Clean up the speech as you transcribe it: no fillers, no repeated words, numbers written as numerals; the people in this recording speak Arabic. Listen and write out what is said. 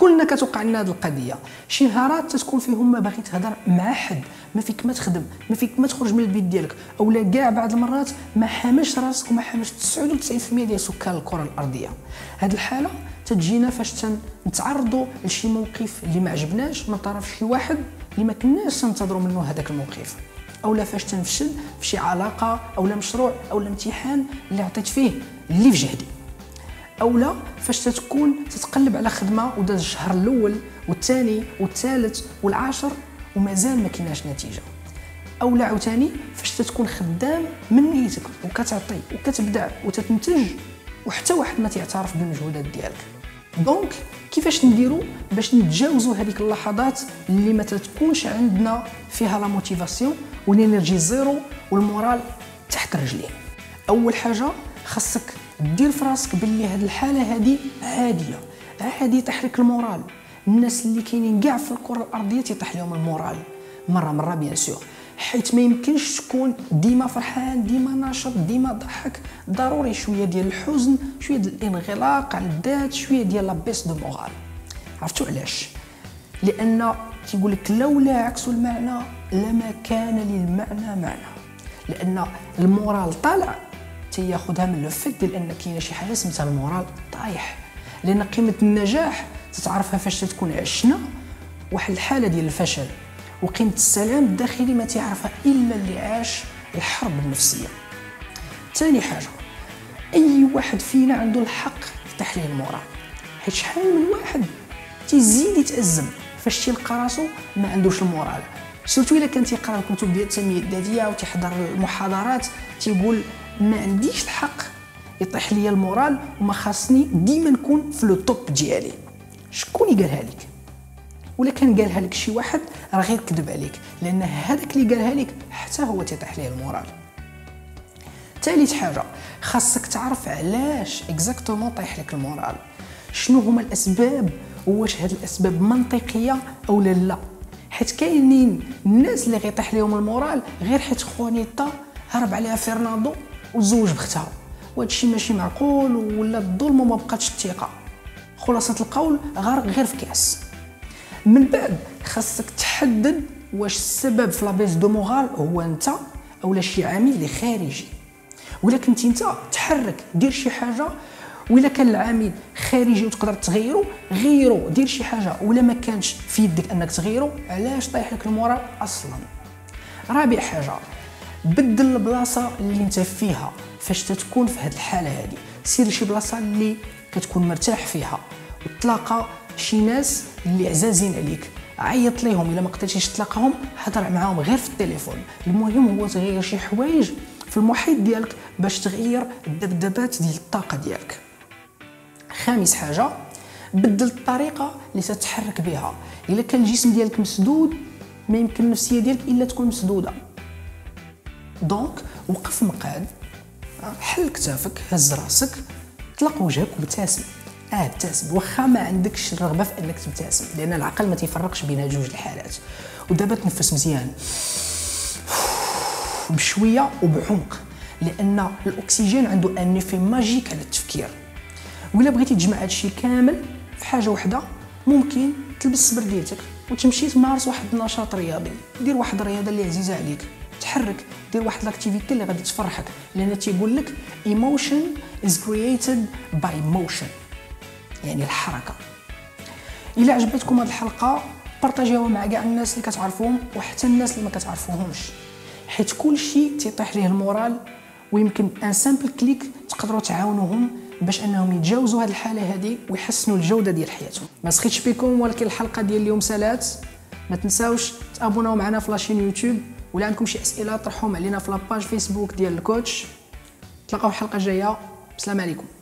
كلنا كتوقع لنا هذه القضيه. شي نهارات تكون فيهم ما باغي تهضر مع حد، ما فيك ما تخدم، ما فيك ما تخرج من البيت ديالك، اولا كاع بعض المرات ما حامش راسك وما حامش 99% ديال سكان الكره الارضيه. هذه الحاله تجينا فاش نتعرضوا لشي موقف اللي ما عجبناش من طرف شي واحد اللي ما كناش ننتظروا منه هذاك الموقف، اولا فاش تنفشل في شي علاقه اولا مشروع اولا امتحان اللي عطيت فيه اللي في جهدي، اولا فاش تكون تتقلب على خدمه وداز الشهر الاول والثاني والثالث والعاشر ومازال ما كايناش نتيجه، اولا عاوتاني فاش تكون خدام من نيتك وكتعطي وكتبدع وتتنتج وحتى واحد ما تيعترف بالمجهودات ديالك. دونك كيفاش نديرو باش نتجاوزوا هذيك اللحظات اللي ما تكونش عندنا فيها لا موتيفاسيون والانرجي زيرو والمورال تحت الرجلين؟ اول حاجه خاصك دير في راسك باللي هذه الحاله هذه عاديه، عادي يطيح لك المورال. الناس اللي كاينين كاع في الكره الارضيه تيطيح لهم المورال مره بيان سور، حيت ما يمكنش تكون ديما فرحان ديما ناشط ديما ضحك، ضروري شويه ديال الحزن، شويه ديال الانغلاق على الذات، شويه ديال لا بيس دو مورال. عرفتوا علاش؟ لان كيقول لك لولا عكس المعنى لما كان للمعنى معنى، لان المورال طالع تياخذها من لو فيت ديال ان كاينه شي حاجه سميتها المورال طايح، لان قيمه النجاح تتعرفها فاش تكون عشنا واحد الحاله ديال الفشل، وقيمه السلام الداخلي ما تعرفها الا اللي عاش الحرب النفسيه. ثاني حاجه، اي واحد فينا عنده الحق في تحليل المورال، حيت شحال من واحد تيزيد يتازم فاش تيلقى راسو ما عندوش المورال، سورتو الا كان تيقرا الكتب ديال التنميه الذاتيه وتيحضر المحاضرات تيقول ما عنديش الحق يطيح ليا المورال وما خاصني ديما نكون في لو توب ديالي. شكون اللي قالها لك؟ ولا كان قالها لك شي واحد راه غير كذب عليك، لان هذاك اللي قالها لك حتى هو تيطيح ليه المورال. ثالث حاجه خاصك تعرف علاش اكزاكتومون طيح لك المورال، شنو هما الاسباب، واش هاد الاسباب منطقيه او لا. حيت كاينين الناس اللي غيطيح لهم المورال غير حيت خوانيطه هرب عليها فرناندو وتزوج بختها، وهذا الشيء ماشي معقول ولا الظلم وما بقاتش الثقه. خلاصه القول غرق غير في كاس. من بعد خاصك تحدد واش السبب في لابيس دو مورال هو انت اولا شي عامل اللي خارجي، ولا كنتي انت تحرك دير شي حاجه، ولا كان العامل خارجي وتقدر تغيرو غيرو دير شي حاجه، ولا ما كانش في يدك انك تغيرو علاش طايح لك المورال اصلا. رابع حاجه، بدل البلاصه اللي انت فيها فاش تكون في هذه الحاله هذه، سير لشي بلاصه اللي كتكون مرتاح فيها وتلاقى شي ناس اللي عزازين عليك، عيط ليهم الا ما قدرتيش تلاقاهم هضر معاهم غير في التليفون. المهم هو تغير شي حوايج في المحيط ديالك باش تغير الذبذبات ديال الطاقه ديالك. خامس حاجه، بدل الطريقه اللي تتحرك بها. الا كان الجسم ديالك مسدود ما يمكن النفسيه ديالك الا تكون مسدوده. دونك وقف مقعد، حل كتافك، هز راسك، طلق وجهك وابتسم. ابتسم واخا ما عندكش الرغبه في انك تبتسم، لان العقل ما تيفرقش بين هاد جوج الحالات. ودابا تنفس مزيان بشويه وبعمق، لان الاكسجين عنده ان افي ماجيك على التفكير. ولا بغيتي تجمع هادشي كامل في حاجه واحده، ممكن تلبس سبرديتك وتمشي تمارس واحد النشاط رياضي، دير واحد الرياضه اللي عزيزه عليك، تحرك، دير واحد لاكتيفيتي اللي غادي تفرحك، لان تيقول لك emotion is created by motion، يعني الحركه. الا عجبتكم هذه الحلقه بارطاجيوها مع كاع الناس اللي كتعرفوهم وحتى الناس اللي ما كتعرفوهمش، حيت كل شيء تيطيح ليه المورال، ويمكن ان سامبل كليك تقدروا تعاونوهم باش انهم يتجاوزوا هذه الحاله هذه ويحسنوا الجوده ديال حياتهم. ما سخيتش بكم، ولكن الحلقه ديال اليوم سالات. ما تنساوش تابوناو معنا في لاشين يوتيوب، ولا عندكم شي اسئله طرحوهم علينا في لاباج فيسبوك ديال الكوتش. تلاقاو الحلقه الجايه، السلام عليكم.